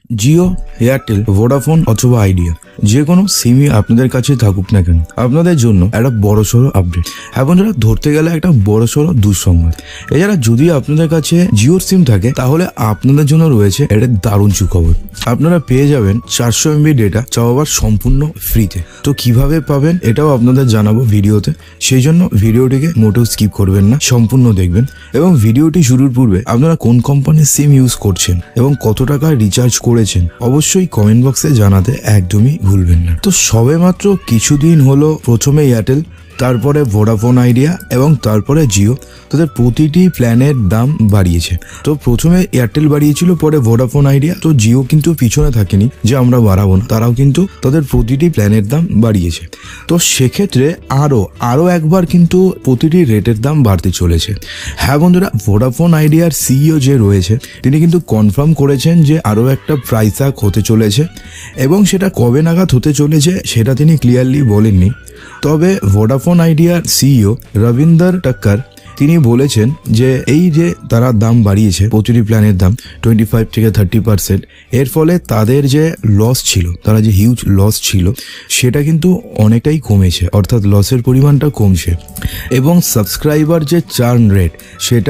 Jio, Airtel, Vodafone অথবা আইডিয়া যে কোনো সিমই আপনাদের কাছে থাকুক না কেন, আপনাদের জন্য একটা বড়সড় আপডেট। হ্যাঁ বন্ধুরা, ধরতে গেলে একটা বড়সড় দুঃসংবাদ। এছাড়া যদি আপনাদের কাছে জিওর সিম থাকে তাহলে আপনাদের জন্য রয়েছে একটা দারুণ সুখবর। আপনারা পেয়ে যাবেন 400 MB ডেটা, চাও আবার সম্পূর্ণ ফ্রিতে। তো কিভাবে পাবেন এটাও আপনাদের জানাবো ভিডিওতে, সেই জন্য ভিডিওটিকে মোটেও স্কিপ করবেন না, সম্পূর্ণ দেখবেন। এবং ভিডিওটি শুরুর পূর্বে আপনারা কোন কোম্পানির সিম ইউজ করছেন এবং কত টাকা রিচার্জ করেছেন অবশ্যই কমেন্ট বক্সে জানাতে একদমই ভুলবেন না। তো সবে মাত্র কিছুদিন হলো প্রথমে এয়ারটেল, তারপরে ভোডাফোন আইডিয়া এবং তারপরে জিও তাদের প্রতিটি প্ল্যানের দাম বাড়িয়েছে। তো প্রথমে এয়ারটেল বাড়িয়েছিল, পরে ভোডাফোন আইডিয়া। তো জিও কিন্তু পিছনে থাকেনি যে আমরা বাড়াবো না, তারাও কিন্তু তাদের প্রতিটি প্ল্যানের দাম বাড়িয়েছে। তো সেক্ষেত্রে আরও একবার কিন্তু প্রতিটি রেটের দাম বাড়তে চলেছে। হ্যাঁ বন্ধুরা, ভোডাফোন আইডিয়ার সিইও যে রয়েছে তিনি কিন্তু কনফার্ম করেছেন যে আরও একটা প্রাইস হ্যাক হতে চলেছে, এবং সেটা কবে নাগাদ হতে চলেছে সেটা তিনি ক্লিয়ারলি বলেননি। তবে ভোডাফোন আইডিয়ার সিইও রবিন্দর টক্কর তিনি বলেছেন যে এই যে তারা দাম বাড়িয়েছে প্রতিটি প্ল্যানের দাম 25 থেকে 30%, এর ফলে তাদের যে লস ছিল, তারা যে হিউজ লস ছিল সেটা কিন্তু অনেকটাই কমেছে, অর্থাৎ লসের পরিমাণটা কমছে। এবং সাবস্ক্রাইবার যে চার্ন রেট সেটা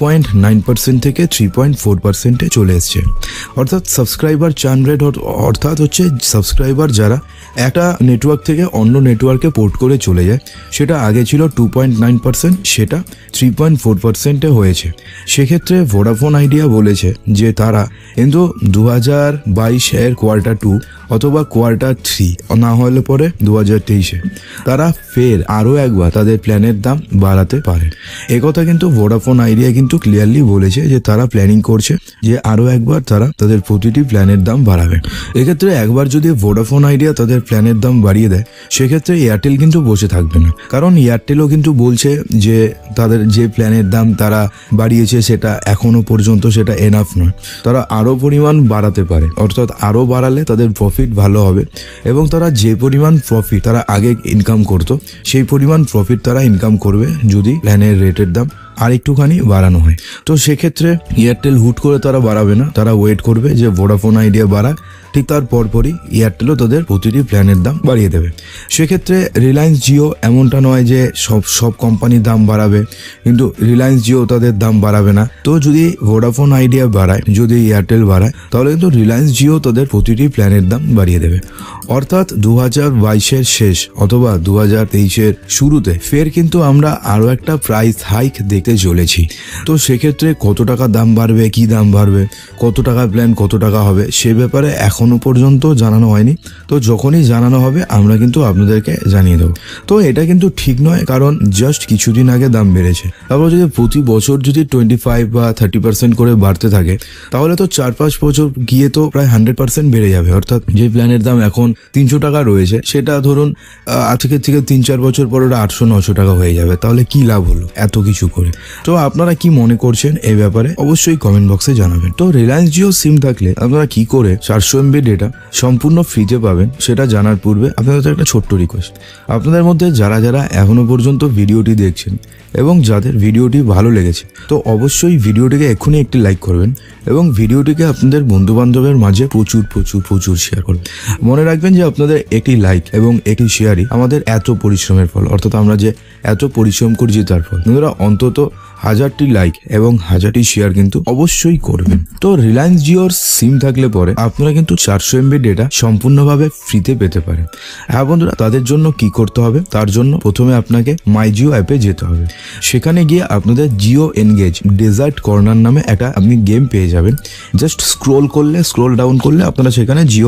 2.9% থেকে 3.4%-এ চলে এসছে। অর্থাৎ সাবস্ক্রাইবার চার্ন রেট অর্থাৎ হচ্ছে সাবস্ক্রাইবার যারা একটা নেটওয়ার্ক থেকে অন্য নেটওয়ার্কে পোর্ট করে চলে যায়, সেটা আগে ছিল 2.9%, সেটা 3.4%-এ হয়েছে। সেক্ষেত্রে ভোডাফোন আইডিয়া বলেছে যে তারা কিন্তু 2022-এর Q2 অথবা Q3 না হলে পরে 2023-এ তারা ফের আরও একবার তাদের প্ল্যানের দাম বাড়াতে পারে। একথা কিন্তু ভোডাফোন আইডিয়া কিন্তু ক্লিয়ারলি বলেছে যে তারা প্ল্যানিং করছে যে আরও একবার তারা তাদের প্রতিটি প্ল্যানের দাম বাড়াবে। এক্ষেত্রে একবার যদি ভোডাফোন আইডিয়া তাদের প্ল্যানের দাম বাড়িয়ে দেয় সেক্ষেত্রে এয়ারটেল কিন্তু বসে থাকবে না, কারণ এয়ারটেলও কিন্তু বলছে যে তাদের যে প্ল্যানের দাম তারা বাড়িয়েছে সেটা এখনো পর্যন্ত সেটা এনাফ নয়, তারা আরও পরিমাণ বাড়াতে পারে। অর্থাৎ আরও বাড়ালে তাদের প্রফিট ভালো হবে, এবং তারা যে পরিমাণ প্রফিট তারা আগে ইনকাম করতো সেই পরিমাণ প্রফিট তারা ইনকাম করবে যদি প্ল্যানের রেটের দাম আর একটুখানি বাড়ানো হয়। তো সেক্ষেত্রে এয়ারটেল হুট করে তারা বাড়াবে না, তারা ওয়েট করবে যে ভোডাফোন আইডিয়া বাড়াক, ঠিক তার পরপরই এয়ারটেলও তাদের প্রতিটি প্ল্যানের দাম বাড়িয়ে দেবে। সেক্ষেত্রে রিলায়েন্স জিও এমনটা নয় যে সব কোম্পানির দাম বাড়াবে, কিন্তু রিলায়েন্স জিও তাদের দাম বাড়াবে না। তো যদি ভোডাফোন আইডিয়া বাড়ায়, যদি এয়ারটেল বাড়ায়, তাহলে কিন্তু রিলায়েন্স জিও তাদের প্রতিটি প্ল্যানের দাম বাড়িয়ে দেবে। অর্থাৎ 2022-এর শেষ অথবা 2023-এর শুরুতে ফের কিন্তু আমরা আরও একটা প্রাইস হাইক দেখতে চলেছি। তো সেক্ষেত্রে কত টাকা দাম বাড়বে, কি দাম বাড়বে, কত টাকা প্ল্যান কত টাকা হবে সে ব্যাপারে এখনো পর্যন্ত জানানো হয়নি। তো যখনই জানানো হবে আমরা কিন্তু আপনাদেরকে জানিয়ে দেবো। তো এটা কিন্তু ঠিক নয়, কারণ জাস্ট কিছুদিন আগে দাম বেড়েছে, তারপর যদি প্রতি বছর যদি 25 বা 30% করে বাড়তে থাকে তাহলে তো 4-5 বছর গিয়ে তো প্রায় 100% বেড়ে যাবে। অর্থাৎ যে প্ল্যানের দাম এখন 300 টাকা রয়েছে সেটা ধরুন আজকের থেকে 3-4 বছর পর ওটা 800-900 টাকা হয়ে যাবে, তাহলে কি লাভ হলো এত কিছু করে? তো আপনারা কি মনে করছেন এই ব্যাপারে অবশ্যই কমেন্ট বক্সে জানাবেন। তো রিলায়েন্স জিও সিম থাকলে আপনারা কি করে 400 MB ডেটা সম্পূর্ণ ফ্রিতে পাবেন সেটা জানার পূর্বে আপনাদের একটা ছোট্ট রিকোয়েস্ট, আপনাদের মধ্যে যারা যারা এখনো পর্যন্ত ভিডিওটি দেখছেন এবং যাদের ভিডিওটি ভালো লেগেছে তো অবশ্যই ভিডিওটিকে এক্ষুনি একটি লাইক করবেন এবং ভিডিওটিকে আপনাদের বন্ধুবান্ধবের মাঝে প্রচুর শেয়ার করবেন। মনে রাখবেন যে আপনাদের একটি লাইক এবং একটি শেয়ারই আমাদের এত পরিশ্রমের ফল, অর্থাৎ আমরা যে এত পরিশ্রম করছি তার ফল। আপনারা অন্তত 1000টি লাইক এবং 1000টি শেয়ার কিন্তু অবশ্যই করবেন। তো রিলায়েন্স জিওর সিম থাকলে পরে আপনারা কিন্তু 400 MB ডেটা সম্পূর্ণভাবে ফ্রিতে পেতে পারেন। হ্যাঁ বন্ধুরা, তাদের জন্য কি করতে হবে? তার জন্য প্রথমে আপনাকে মাই জিও অ্যাপে যেতে হবে। সেখানে গিয়ে আপনাদের জিও এনগেজ ডেজার্ট কর্নার নামে একটা আপনি গেম পেয়ে যাবেন। জাস্ট স্ক্রোল ডাউন করলে আপনারা সেখানে জিও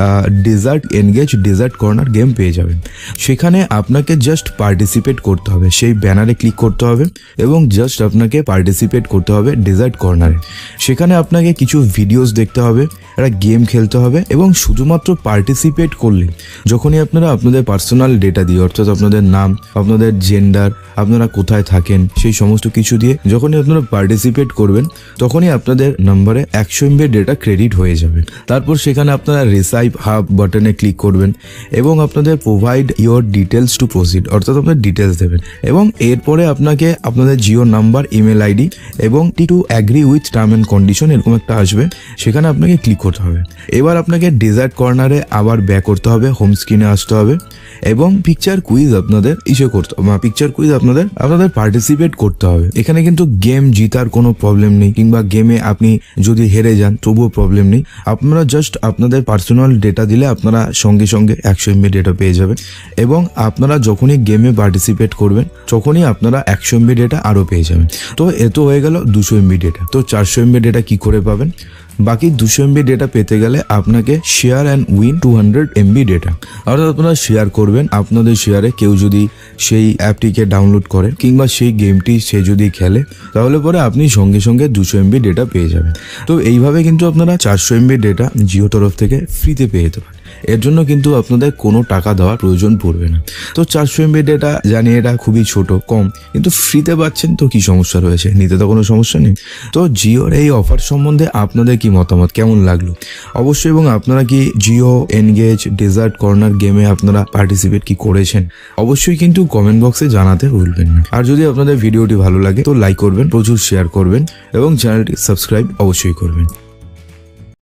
ডেজার্ট কর্নার গেম পেয়ে যাবেন। সেখানে আপনাকে জাস্ট পার্টিসিপেট করতে হবে, সেই ব্যানারে ক্লিক করতে হবে এবং জাস্ট আপনাকে পার্টিসিপেট করতে হবে ডেজার্ট কর্নারে। সেখানে আপনাকে কিছু ভিডিওস দেখতে হবে, একটা গেম খেলতে হবে এবং শুধুমাত্র পার্টিসিপেট করলে যখনই আপনারা আপনাদের পার্সোনাল ডেটা দিয়ে, অর্থাৎ আপনাদের নাম, আপনাদের জেন্ডার, আপনারা কোথায় থাকেন সেই সমস্ত কিছু দিয়ে যখনই আপনারা পার্টিসিপেট করবেন তখনই আপনাদের নম্বরে 100 MB ডেটা ক্রেডিট হয়ে যাবে। তারপর সেখানে আপনারা রিসাইভ হাব বাটনে ক্লিক করবেন এবং আপনাদের provide your details to proceed, অর্থাৎ আপনার ডিটেলস দেবেন এবং এরপরে আপনাকে আপনাদের Jio number number, email ID এবং to agree with term and condition এরকম একটা আসবে, সেখানে আপনাকে ক্লিক করতে হবে। এবার আপনাকে ডেজার্ট কর্নারে আবার ব্যাক করতে হবে, হোম স্ক্রিনে আসতে হবে এবং পিকচার কুইজ আপনাদের পিকচার কুইজ আপনাদের পার্টিসিপেট করতে হবে। এখানে কিন্তু গেম জিতার কোনো প্রবলেম নেই, কিংবা গেমে আপনি যদি হেরে যান তবুও প্রবলেম নেই। আপনারা জাস্ট আপনাদের পার্সোনাল ডেটা দিলে আপনারা সঙ্গে সঙ্গে 100 MB ডেটা পেয়ে যাবেন এবং আপনারা যখনই গেমে পার্টিসিপেট করবেন তখনই আপনারা 100 MB ডেটা আরও পেয়ে যাবেন। তো এত হয়ে গেল 200 MB ডেটা। তো 400 MB ডেটা কি করে পাবেন? বাকি 200 MB ডেটা পেতে গেলে আপনাকে share and win 200 MB data, অর্থাৎ আপনারা শেয়ার করবেন। আপনাদের শেয়ারে কেউ যদি সেই অ্যাপটিকে ডাউনলোড করে কিংবা সেই গেমটি সে যদি খেলে, তাহলে পরে আপনি সঙ্গে সঙ্গে 200 MB ডেটা পেয়ে যাবেন। তো এইভাবে কিন্তু আপনারা 400 MB ডেটা জিও তরফ থেকে ফ্রিতে পেয়ে যেতে পারেন। এর জন্য কিন্তু আপনাদের কোনো টাকা দেওয়ার প্রয়োজন পড়বে না। তো 400 MB ডেটা জানি এটা খুবই ছোট, কম, কিন্তু ফ্রিতে পাচ্ছেন, তো কি সমস্যা রয়েছে? নিতে তো কোনো সমস্যা নেই। তো জিওর এই অফার সম্বন্ধে আপনাদের কি মতামত, কেমন লাগলো অবশ্যই, এবং আপনারা কি জিও এনগেজ ডেজার্ট কর্নার গেমে আপনারা পার্টিসিপেট কি করেছেন অবশ্যই কিন্তু কমেন্ট বক্সে জানাতে ভুলবেন না। আর যদি আপনাদের ভিডিওটি ভালো লাগে তো লাইক করবেন, প্রচুর শেয়ার করবেন এবং চ্যানেলটি সাবস্ক্রাইব অবশ্যই করবেন।